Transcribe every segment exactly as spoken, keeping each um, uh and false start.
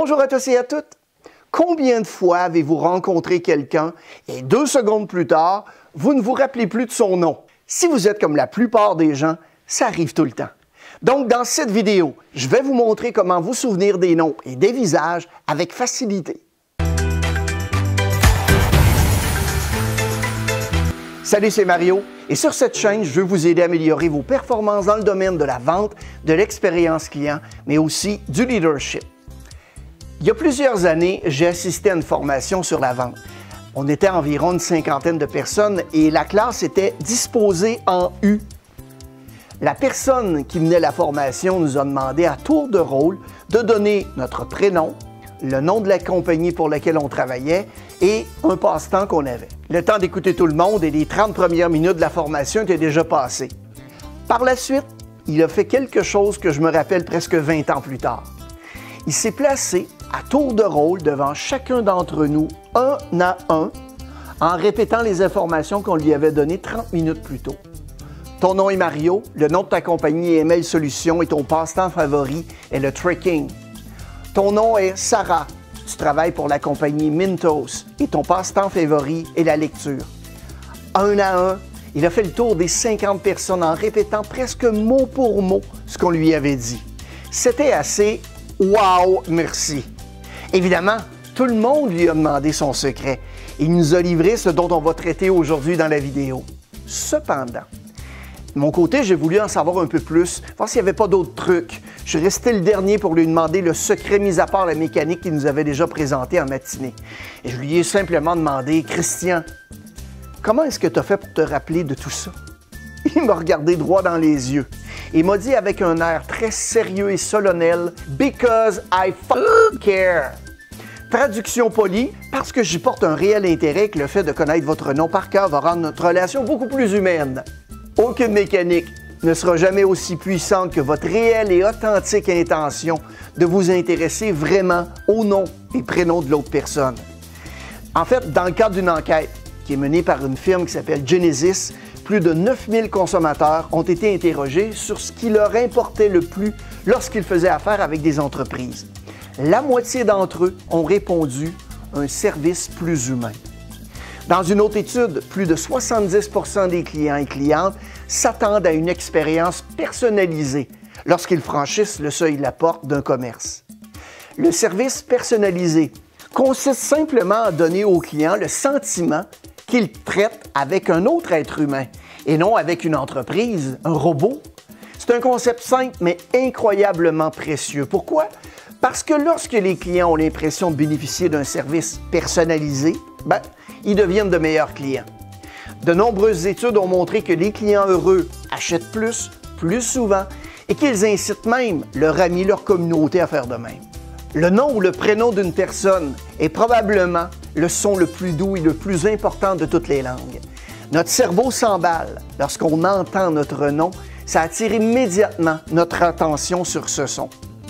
Bonjour à tous et à toutes. Combien de fois avez-vous rencontré quelqu'un et deux secondes plus tard, vous ne vous rappelez plus de son nom? Si vous êtes comme la plupart des gens, ça arrive tout le temps. Donc, dans cette vidéo, je vais vous montrer comment vous souvenir des noms et des visages avec facilité. Salut, c'est Mario et sur cette chaîne, je veux vous aider à améliorer vos performances dans le domaine de la vente, de l'expérience client, mais aussi du leadership. Il y a plusieurs années, j'ai assisté à une formation sur la vente. On était environ une cinquantaine de personnes et la classe était disposée en U. La personne qui menait la formation nous a demandé à tour de rôle de donner notre prénom, le nom de la compagnie pour laquelle on travaillait et un passe-temps qu'on avait. Le temps d'écouter tout le monde et les trente premières minutes de la formation étaient déjà passées. Par la suite, il a fait quelque chose que je me rappelle presque vingt ans plus tard. Il s'est placé à tour de rôle devant chacun d'entre nous, un à un, en répétant les informations qu'on lui avait données trente minutes plus tôt. Ton nom est Mario, le nom de ta compagnie est M L Solutions et ton passe-temps favori est le trekking. Ton nom est Sarah, tu travailles pour la compagnie Mintos et ton passe-temps favori est la lecture. Un à un, il a fait le tour des cinquante personnes en répétant presque mot pour mot ce qu'on lui avait dit. C'était assez « wow, merci ». Évidemment, tout le monde lui a demandé son secret. Il nous a livré ce dont on va traiter aujourd'hui dans la vidéo. Cependant, de mon côté, j'ai voulu en savoir un peu plus, voir s'il n'y avait pas d'autres trucs. Je suis resté le dernier pour lui demander le secret mis à part la mécanique qu'il nous avait déjà présenté en matinée. Et je lui ai simplement demandé « Christian, comment est-ce que tu as fait pour te rappeler de tout ça? » Il m'a regardé droit dans les yeux et m'a dit avec un air très sérieux et solennel « Because I f***ing care ». Traduction polie, parce que j'y porte un réel intérêt que le fait de connaître votre nom par cœur va rendre notre relation beaucoup plus humaine. Aucune mécanique ne sera jamais aussi puissante que votre réelle et authentique intention de vous intéresser vraiment au nom et prénom de l'autre personne. En fait, dans le cadre d'une enquête qui est menée par une firme qui s'appelle Genesis, plus de neuf mille consommateurs ont été interrogés sur ce qui leur importait le plus lorsqu'ils faisaient affaire avec des entreprises. La moitié d'entre eux ont répondu « un service plus humain ». Dans une autre étude, plus de soixante-dix pour cent des clients et clientes s'attendent à une expérience personnalisée lorsqu'ils franchissent le seuil de la porte d'un commerce. Le service personnalisé consiste simplement à donner au client le sentiment qu'il traite avec un autre être humain et non avec une entreprise, un robot. C'est un concept simple mais incroyablement précieux. Pourquoi? Parce que lorsque les clients ont l'impression de bénéficier d'un service personnalisé, ben, ils deviennent de meilleurs clients. De nombreuses études ont montré que les clients heureux achètent plus, plus souvent et qu'ils incitent même leurs amis, leur communauté à faire de même. Le nom ou le prénom d'une personne est probablement le son le plus doux et le plus important de toutes les langues. Notre cerveau s'emballe lorsqu'on entend notre nom, ça attire immédiatement notre attention sur ce son.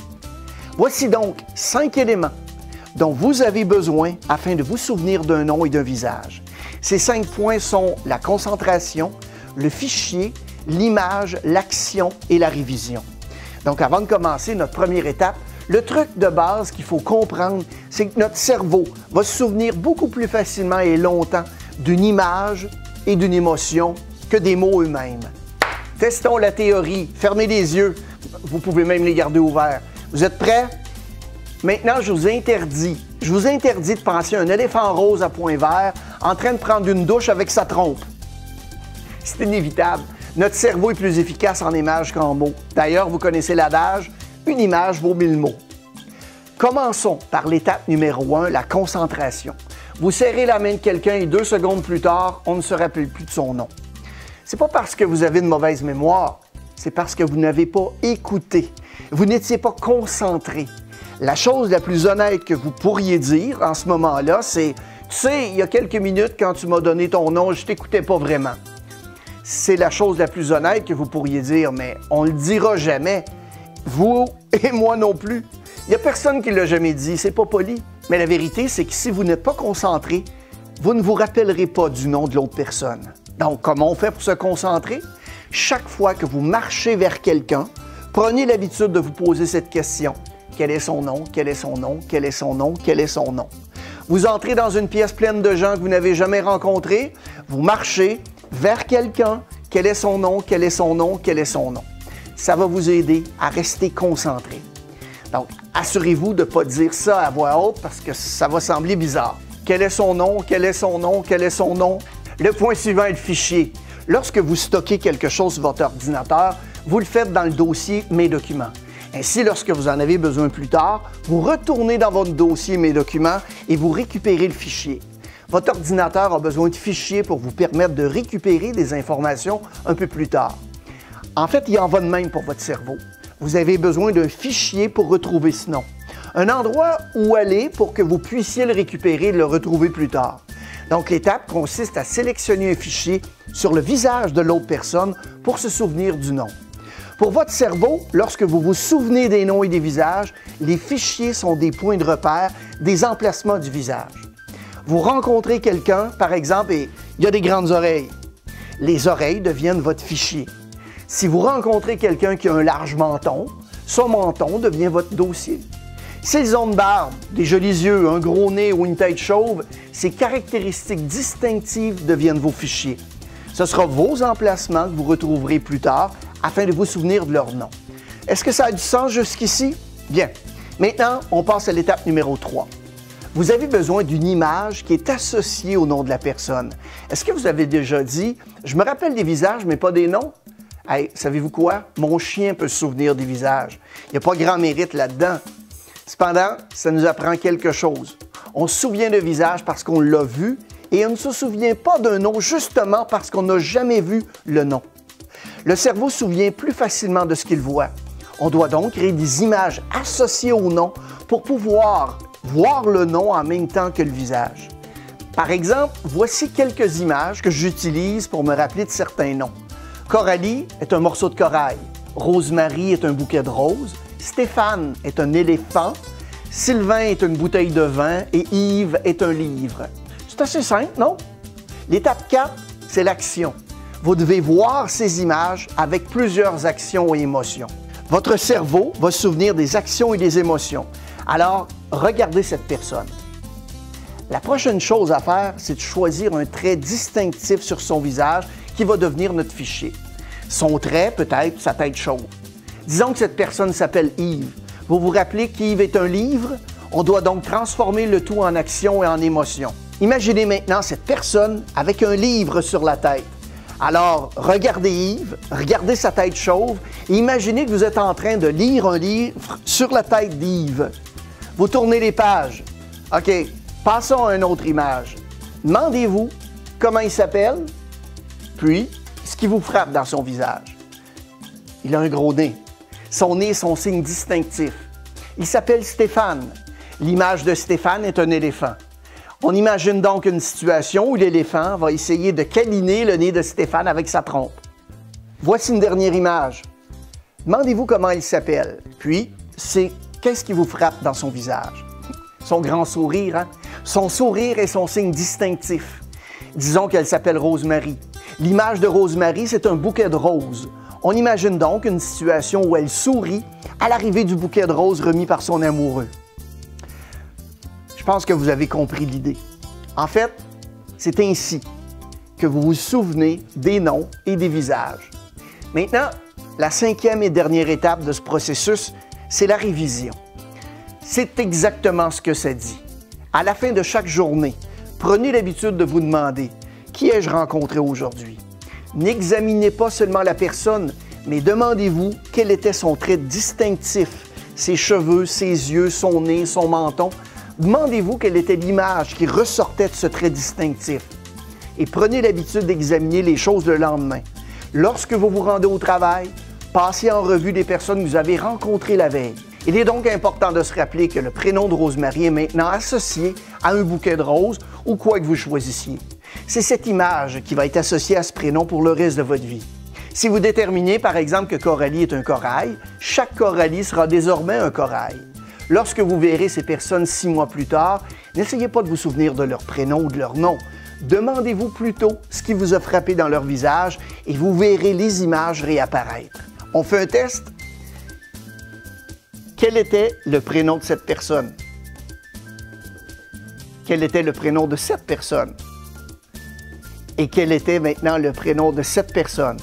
Voici donc cinq éléments dont vous avez besoin afin de vous souvenir d'un nom et d'un visage. Ces cinq points sont la concentration, le fichier, l'image, l'action et la révision. Donc avant de commencer notre première étape, le truc de base qu'il faut comprendre, c'est que notre cerveau va se souvenir beaucoup plus facilement et longtemps d'une image et d'une émotion que des mots eux-mêmes. Testons la théorie. Fermez les yeux. Vous pouvez même les garder ouverts. Vous êtes prêts? Maintenant, je vous interdis, je vous interdis de penser à un éléphant rose à poings verts en train de prendre une douche avec sa trompe. C'est inévitable. Notre cerveau est plus efficace en images qu'en mots. D'ailleurs, vous connaissez l'adage, une image vaut mille mots. Commençons par l'étape numéro un, la concentration. Vous serrez la main de quelqu'un et deux secondes plus tard, on ne se rappelle plus de son nom. C'est pas parce que vous avez une mauvaise mémoire, c'est parce que vous n'avez pas écouté. Vous n'étiez pas concentré. La chose la plus honnête que vous pourriez dire en ce moment-là, c'est « Tu sais, il y a quelques minutes, quand tu m'as donné ton nom, je t'écoutais pas vraiment. » C'est la chose la plus honnête que vous pourriez dire, mais on le dira jamais. Vous et moi non plus. Il n'y a personne qui l'a jamais dit, c'est pas poli. Mais la vérité, c'est que si vous n'êtes pas concentré, vous ne vous rappellerez pas du nom de l'autre personne. Donc, comment on fait pour se concentrer? Chaque fois que vous marchez vers quelqu'un, prenez l'habitude de vous poser cette question. Quel est son nom? Quel est son nom? Quel est son nom? Quel est son nom? Vous entrez dans une pièce pleine de gens que vous n'avez jamais rencontrés, vous marchez vers quelqu'un, quel est son nom? Quel est son nom? Quel est son nom? Ça va vous aider à rester concentré. Donc, assurez-vous de ne pas dire ça à voix haute parce que ça va sembler bizarre. Quel est son nom? Quel est son nom? Quel est son nom? Le point suivant est le fichier. Lorsque vous stockez quelque chose sur votre ordinateur, vous le faites dans le dossier « Mes documents ». Ainsi, lorsque vous en avez besoin plus tard, vous retournez dans votre dossier « Mes documents » et vous récupérez le fichier. Votre ordinateur a besoin de fichiers pour vous permettre de récupérer des informations un peu plus tard. En fait, il en va de même pour votre cerveau. Vous avez besoin d'un fichier pour retrouver ce nom. Un endroit où aller pour que vous puissiez le récupérer et le retrouver plus tard. Donc, l'étape consiste à sélectionner un fichier sur le visage de l'autre personne pour se souvenir du nom. Pour votre cerveau, lorsque vous vous souvenez des noms et des visages, les fichiers sont des points de repère, des emplacements du visage. Vous rencontrez quelqu'un, par exemple, et il a des grandes oreilles. Les oreilles deviennent votre fichier. Si vous rencontrez quelqu'un qui a un large menton, son menton devient votre dossier. S'ils ont une barbe, des jolis yeux, un gros nez ou une tête chauve, ces caractéristiques distinctives deviennent vos fichiers. Ce sera vos emplacements que vous retrouverez plus tard afin de vous souvenir de leur nom. Est-ce que ça a du sens jusqu'ici? Bien. Maintenant, on passe à l'étape numéro trois. Vous avez besoin d'une image qui est associée au nom de la personne. Est-ce que vous avez déjà dit « Je me rappelle des visages, mais pas des noms » ? Hey, savez-vous quoi? Mon chien peut se souvenir des visages. Il n'y a pas grand mérite là-dedans. Cependant, ça nous apprend quelque chose. On se souvient de visage parce qu'on l'a vu et on ne se souvient pas d'un nom justement parce qu'on n'a jamais vu le nom. Le cerveau se souvient plus facilement de ce qu'il voit. On doit donc créer des images associées au nom pour pouvoir voir le nom en même temps que le visage. Par exemple, voici quelques images que j'utilise pour me rappeler de certains noms. Coralie est un morceau de corail. Rosemary est un bouquet de roses. Stéphane est un éléphant. Sylvain est une bouteille de vin. Et Yves est un livre. C'est assez simple, non? L'étape quatre, c'est l'action. Vous devez voir ces images avec plusieurs actions et émotions. Votre cerveau va se souvenir des actions et des émotions. Alors, regardez cette personne. La prochaine chose à faire, c'est de choisir un trait distinctif sur son visage qui va devenir notre fichier. Son trait peut être sa tête chauve. Disons que cette personne s'appelle Yves. Vous vous rappelez qu'Yves est un livre? On doit donc transformer le tout en action et en émotion. Imaginez maintenant cette personne avec un livre sur la tête. Alors, regardez Yves, regardez sa tête chauve et imaginez que vous êtes en train de lire un livre sur la tête d'Yves. Vous tournez les pages. OK, passons à une autre image. Demandez-vous comment il s'appelle, puis ce qui vous frappe dans son visage. Il a un gros nez. Son nez est son signe distinctif. Il s'appelle Stéphane. L'image de Stéphane est un éléphant. On imagine donc une situation où l'éléphant va essayer de câliner le nez de Stéphane avec sa trompe. Voici une dernière image. Demandez-vous comment il s'appelle, puis c'est qu'est-ce qui vous frappe dans son visage. Son grand sourire, hein? Son sourire est son signe distinctif. Disons qu'elle s'appelle Rosemary. L'image de Rosemary, c'est un bouquet de roses. On imagine donc une situation où elle sourit à l'arrivée du bouquet de roses remis par son amoureux. Je pense que vous avez compris l'idée. En fait, c'est ainsi que vous vous souvenez des noms et des visages. Maintenant, la cinquième et dernière étape de ce processus, c'est la révision. C'est exactement ce que ça dit. À la fin de chaque journée, prenez l'habitude de vous demander « Qui ai-je rencontré aujourd'hui » N'examinez pas seulement la personne, mais demandez-vous quel était son trait distinctif, ses cheveux, ses yeux, son nez, son menton. Demandez-vous quelle était l'image qui ressortait de ce trait distinctif. Et prenez l'habitude d'examiner les choses le lendemain. Lorsque vous vous rendez au travail, passez en revue les personnes que vous avez rencontrées la veille. Il est donc important de se rappeler que le prénom de Rosemary est maintenant associé à un bouquet de roses ou quoi que vous choisissiez. C'est cette image qui va être associée à ce prénom pour le reste de votre vie. Si vous déterminez par exemple que Coralie est un corail, chaque Coralie sera désormais un corail. Lorsque vous verrez ces personnes six mois plus tard, n'essayez pas de vous souvenir de leur prénom ou de leur nom. Demandez-vous plutôt ce qui vous a frappé dans leur visage et vous verrez les images réapparaître. On fait un test? Quel était le prénom de cette personne? Quel était le prénom de cette personne? Et quel était maintenant le prénom de cette personne?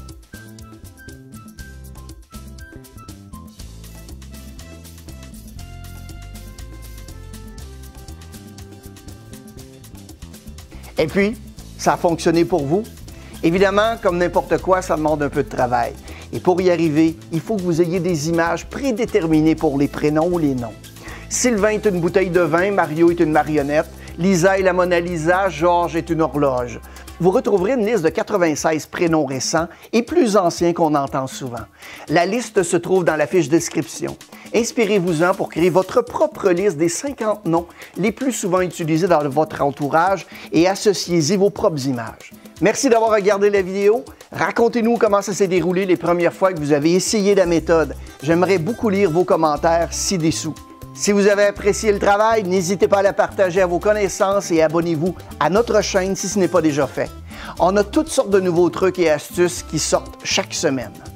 Et puis, ça a fonctionné pour vous? Évidemment, comme n'importe quoi, ça demande un peu de travail. Et pour y arriver, il faut que vous ayez des images prédéterminées pour les prénoms ou les noms. Sylvain est une bouteille de vin, Mario est une marionnette, Lisa est la Mona Lisa, Georges est une horloge. Vous retrouverez une liste de quatre-vingt-seize prénoms récents et plus anciens qu'on entend souvent. La liste se trouve dans la fiche description. Inspirez-vous-en pour créer votre propre liste des cinquante noms les plus souvent utilisés dans votre entourage et associez-y vos propres images. Merci d'avoir regardé la vidéo. Racontez-nous comment ça s'est déroulé les premières fois que vous avez essayé la méthode. J'aimerais beaucoup lire vos commentaires ci-dessous. Si vous avez apprécié le travail, n'hésitez pas à la partager à vos connaissances et abonnez-vous à notre chaîne si ce n'est pas déjà fait. On a toutes sortes de nouveaux trucs et astuces qui sortent chaque semaine.